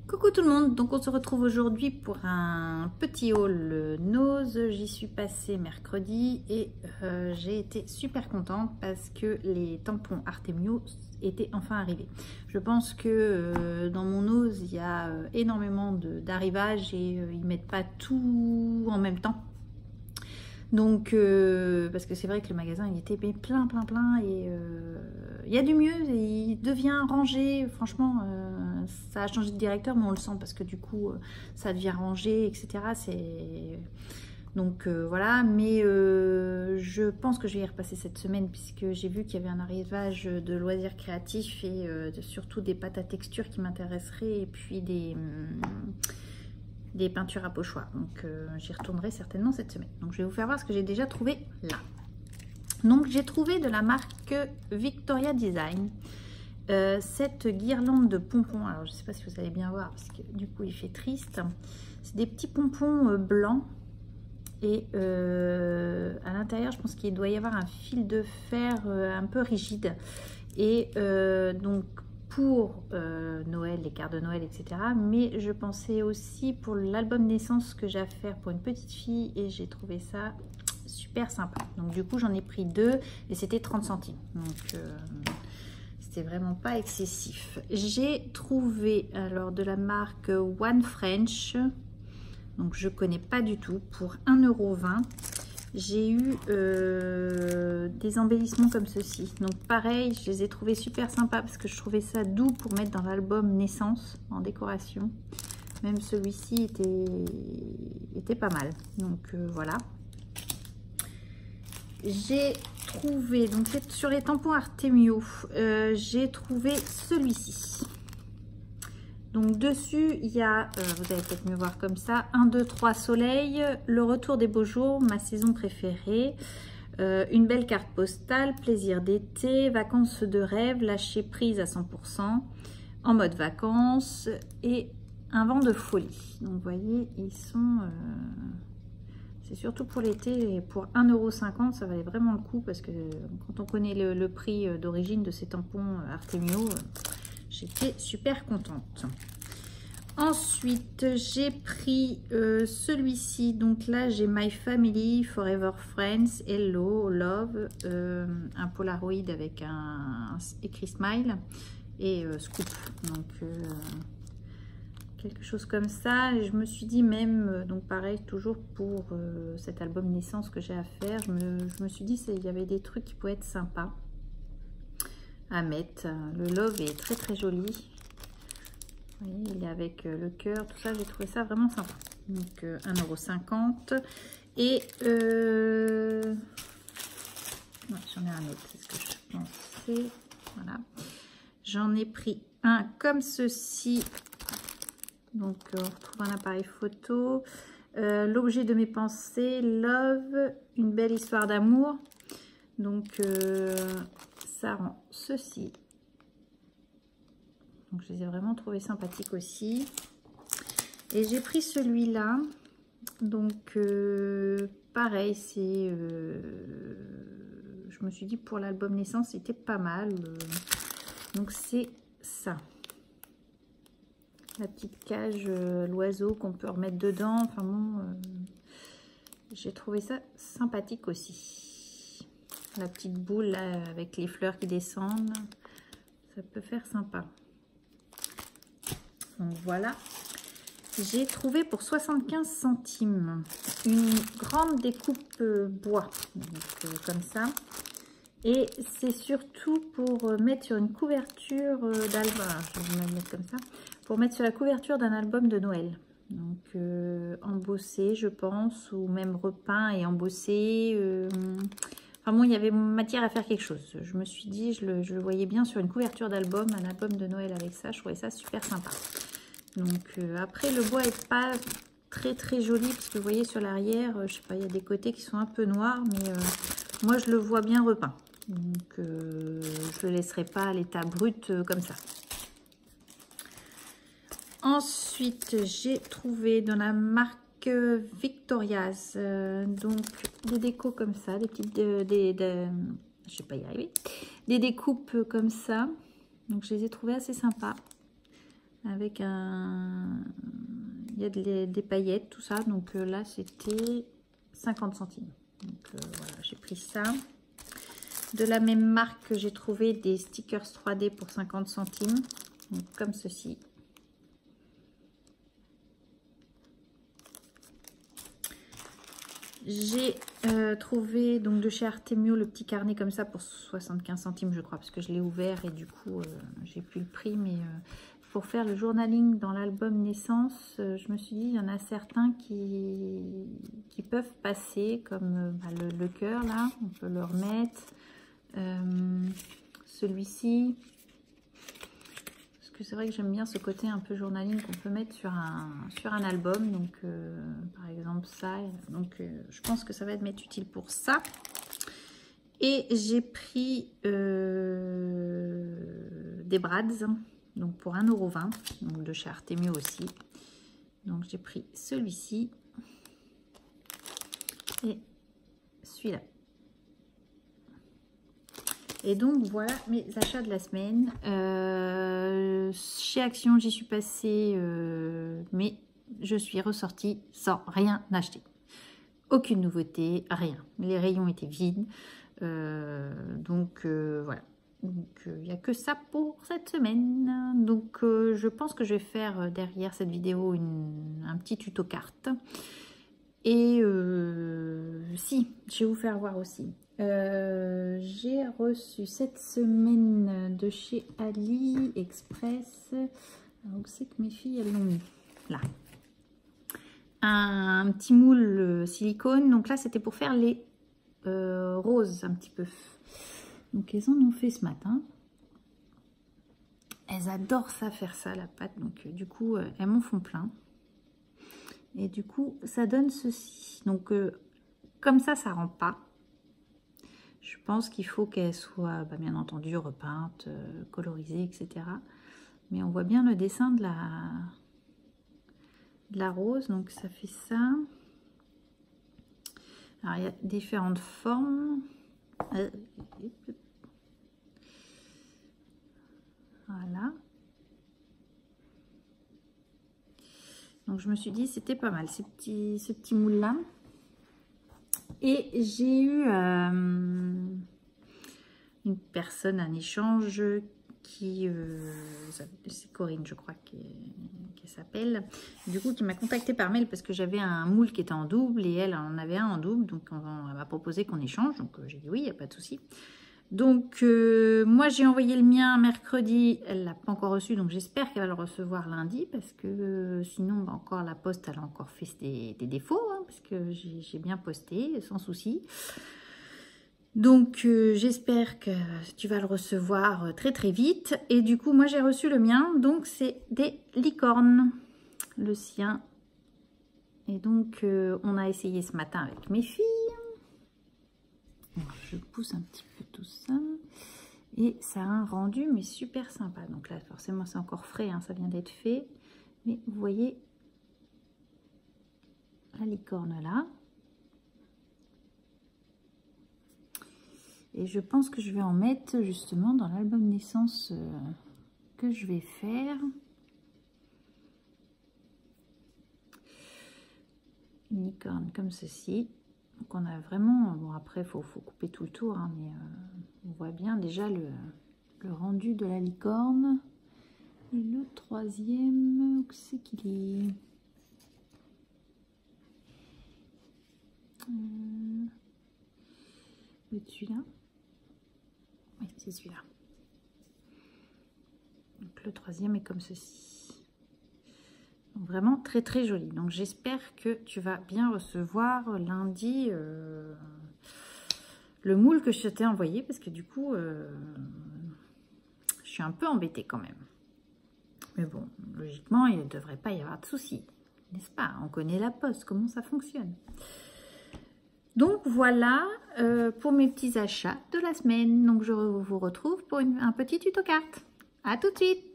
Coucou tout le monde, donc on se retrouve aujourd'hui pour un petit haul Nose. J'y suis passée mercredi et j'ai été super contente parce que les tampons Artemio étaient enfin arrivés. Je pense que dans mon Nose il y a énormément d'arrivages et ils mettent pas tout en même temps. Donc, parce que c'est vrai que le magasin il était plein et il y a du mieux, et il devient rangé. Franchement, ça a changé de directeur, mais on le sent parce que du coup, ça devient rangé, etc. Donc voilà, mais je pense que je vais y repasser cette semaine puisque j'ai vu qu'il y avait un arrivage de loisirs créatifs et surtout des pâtes à texture qui m'intéresseraient et puis des peintures à pochoir. Donc j'y retournerai certainement cette semaine. Donc je vais vous faire voir ce que j'ai déjà trouvé là. Donc j'ai trouvé de la marque Victoria Design cette guirlande de pompons. Alors je ne sais pas si vous allez bien voir parce que du coup il fait triste. C'est des petits pompons blancs et à l'intérieur je pense qu'il doit y avoir un fil de fer un peu rigide et donc pour Noël, les cartes de Noël, etc. Mais je pensais aussi pour l'album naissance que j'ai à faire pour une petite fille et j'ai trouvé ça super sympa. Donc du coup j'en ai pris deux et c'était 30 centimes. Donc c'était vraiment pas excessif. J'ai trouvé alors de la marque One French. Donc je connais pas du tout pour 1,20 €. J'ai eu des embellissements comme ceci. Donc pareil, je les ai trouvés super sympas parce que je trouvais ça doux pour mettre dans l'album naissance en décoration. Même celui-ci était pas mal. Donc voilà. J'ai trouvé, donc c'est sur les tampons Artemio, j'ai trouvé celui-ci. Donc dessus, il y a, vous allez peut-être mieux voir comme ça, 1, 2, 3 soleils, le retour des beaux jours, ma saison préférée, une belle carte postale, plaisir d'été, vacances de rêve, lâcher prise à 100%, en mode vacances et un vent de folie. Donc vous voyez, ils sont, c'est surtout pour l'été et pour 1,50 €, ça valait vraiment le coup parce que quand on connaît le prix d'origine de ces tampons Artemio, j'étais super contente. Ensuite, j'ai pris celui-ci. Donc là, j'ai My Family, Forever Friends, Hello, Love, un Polaroid avec un écrit Smile et Scoop. Donc quelque chose comme ça. Et je me suis dit même, donc pareil, toujours pour cet album naissance que j'ai à faire, je me suis dit qu'il y avait des trucs qui pouvaient être sympas à mettre. Le Love est très joli. Vous voyez, il est avec le cœur, tout ça, j'ai trouvé ça vraiment sympa. Donc 1,50 €. Et ouais, j'en ai un autre, c'est ce que je pensais. Voilà. J'en ai pris un comme ceci. Donc on retrouve un appareil photo. L'objet de mes pensées, Love, une belle histoire d'amour. Donc ça rend ceci. Donc je les ai vraiment trouvés sympathiques aussi. Et j'ai pris celui-là. Donc pareil, c'est je me suis dit pour l'album naissance c'était pas mal. Donc c'est ça. La petite cage, l'oiseau qu'on peut remettre dedans. Enfin bon, j'ai trouvé ça sympathique aussi. La petite boule là, avec les fleurs qui descendent, ça peut faire sympa. Donc voilà, j'ai trouvé pour 75 centimes une grande découpe bois, donc, comme ça. Et c'est surtout pour mettre sur une couverture d'album, je vais me le mettre comme ça, pour mettre sur la couverture d'un album de Noël. Donc embossé je pense, ou même repeint et embossé. Enfin bon, il y avait matière à faire quelque chose. Je me suis dit, je le voyais bien sur une couverture d'album, un album de Noël avec ça. Je trouvais ça super sympa. Donc après, le bois est pas très joli parce que vous voyez sur l'arrière, je sais pas, il y a des côtés qui sont un peu noirs, mais moi je le vois bien repeint. Donc je le laisserai pas à l'état brut comme ça. Ensuite, j'ai trouvé dans la marque Victoria's donc des décos comme ça, des petites je sais pas y arriver, des découpes comme ça. Donc je les ai trouvées assez sympas avec un... Il y a des paillettes, tout ça. Donc là, c'était 50 centimes. Donc voilà, j'ai pris ça. De la même marque, j'ai trouvé des stickers 3D pour 50 centimes. Donc, comme ceci. J'ai trouvé donc de chez Artemio le petit carnet comme ça pour 75 centimes je crois, parce que je l'ai ouvert et du coup j'ai plus le prix, mais pour faire le journaling dans l'album naissance, je me suis dit il y en a certains qui peuvent passer, comme le cœur là, on peut le remettre, celui-ci. Que c'est vrai que j'aime bien ce côté un peu journaling qu'on peut mettre sur un album, donc par exemple ça, donc je pense que ça va m'être utile pour ça. Et j'ai pris des brads, donc pour 1,20 €, donc de chez Artemio aussi. Donc j'ai pris celui-ci et celui-là. Et donc voilà mes achats de la semaine. Chez Action, j'y suis passée, mais je suis ressortie sans rien acheter. Aucune nouveauté, rien. Les rayons étaient vides. Donc voilà. Donc il n'y a que ça pour cette semaine. Donc je pense que je vais faire derrière cette vidéo un petit tuto carte. Et si, je vais vous faire voir aussi. J'ai reçu cette semaine de chez AliExpress. Où c'est que mes filles elles l'ont mis? Là. Un petit moule silicone. Donc là, c'était pour faire les roses un petit peu. Donc elles en ont fait ce matin. Elles adorent ça, faire ça, la pâte. Donc du coup, elles m'en font plein. Et du coup, ça donne ceci. Donc comme ça rend pas. Je pense qu'il faut qu'elle soit, bien entendu, repeinte, colorisée, etc. Mais on voit bien le dessin de la rose. Donc, ça fait ça. Alors, il y a différentes formes. Voilà. Donc, je me suis dit, c'était pas mal, ce petit moule-là. Et j'ai eu une personne, un échange qui, c'est Corinne je crois qui s'appelle, du coup qui m'a contacté par mail parce que j'avais un moule qui était en double et elle en avait un en double, donc elle m'a proposé qu'on échange, donc j'ai dit oui, il n'y a pas de souci. Donc moi j'ai envoyé le mien mercredi, elle l'a pas encore reçu, donc j'espère qu'elle va le recevoir lundi, parce que sinon encore la poste elle a encore fait des défauts, hein, parce que j'ai bien posté sans souci. Donc j'espère que tu vas le recevoir très très vite. Et du coup moi j'ai reçu le mien, donc c'est des licornes, le sien. Et donc on a essayé ce matin avec mes filles. Alors, je pousse un petit peu tout ça et ça a un rendu mais super sympa. Donc là forcément c'est encore frais, hein, ça vient d'être fait, mais vous voyez la licorne là. Et je pense que je vais en mettre justement dans l'album naissance que je vais faire. Une licorne comme ceci. Donc on a vraiment, bon après il faut couper tout le tour, hein, mais on voit bien déjà le rendu de la licorne. Et le troisième, où c'est qu'il est, celui-là. Oui, c'est celui-là. Donc le troisième est comme ceci. Donc, vraiment très très joli. Donc j'espère que tu vas bien recevoir lundi le moule que je t'ai envoyé, parce que du coup je suis un peu embêtée quand même. Mais bon, logiquement il ne devrait pas y avoir de soucis, n'est-ce pas? On connaît la poste, comment ça fonctionne. Donc voilà pour mes petits achats de la semaine. Donc je vous retrouve pour un petit tuto carte. À tout de suite.